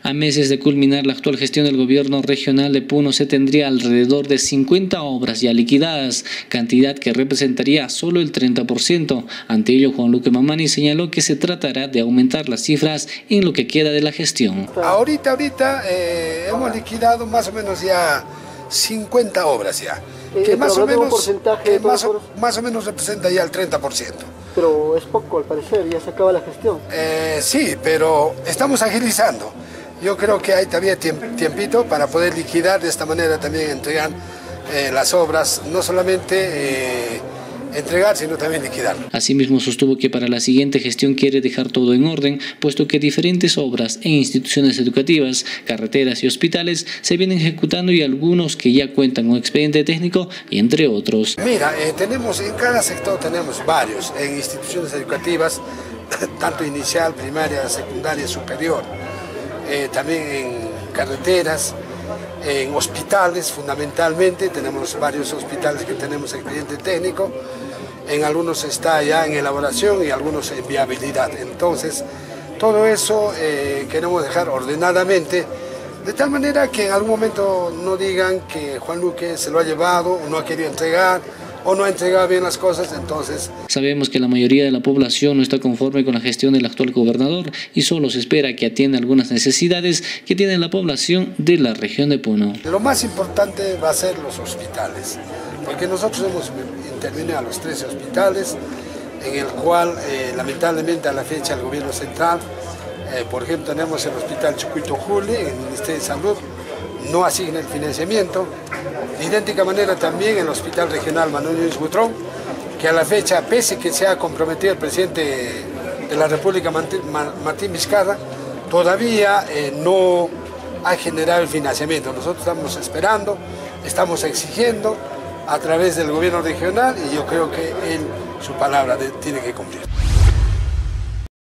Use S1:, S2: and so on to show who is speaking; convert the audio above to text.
S1: A meses de culminar la actual gestión del gobierno regional de Puno se tendría alrededor de 50 obras ya liquidadas, cantidad que representaría solo el 30%. Ante ello, Juan Luque Mamani señaló que se tratará de aumentar las cifras en lo que queda de la gestión.
S2: Ahorita hemos liquidado más o menos ya 50 obras ya, que más o menos representa ya el 30%.
S3: Pero es poco al parecer, ya se acaba la gestión.
S2: Sí, pero estamos agilizando. Yo creo que hay todavía tiempito para poder liquidar, de esta manera también entregar las obras, no solamente entregar, sino también liquidar.
S1: Asimismo, sostuvo que para la siguiente gestión quiere dejar todo en orden, puesto que diferentes obras en instituciones educativas, carreteras y hospitales se vienen ejecutando y algunos que ya cuentan con expediente técnico y entre otros.
S2: Mira, tenemos en cada sector tenemos varios, en instituciones educativas, tanto inicial, primaria, secundaria, superior. También en carreteras, en hospitales fundamentalmente, tenemos varios hospitales que tenemos expediente técnico, en algunos está ya en elaboración y algunos en viabilidad. Entonces, todo eso queremos dejar ordenadamente, de tal manera que en algún momento no digan que Juan Luque se lo ha llevado o no ha querido entregar, o no ha entregado bien las cosas, entonces...
S1: Sabemos que la mayoría de la población no está conforme con la gestión del actual gobernador y solo se espera que atienda algunas necesidades que tiene la población de la región de Puno.
S2: Lo más importante va a ser los hospitales, porque nosotros hemos intervenido a los 13 hospitales, en el cual lamentablemente a la fecha el gobierno central, por ejemplo tenemos el hospital Chucuito Juli, en el Ministerio de Salud, no asigna el financiamiento. De idéntica manera también el Hospital Regional Manuel Núñez Butrón, que a la fecha, pese que se ha comprometido el presidente de la República, Martín Vizcarra, todavía no ha generado el financiamiento. Nosotros estamos esperando, estamos exigiendo a través del gobierno regional y yo creo que él su palabra tiene que cumplir.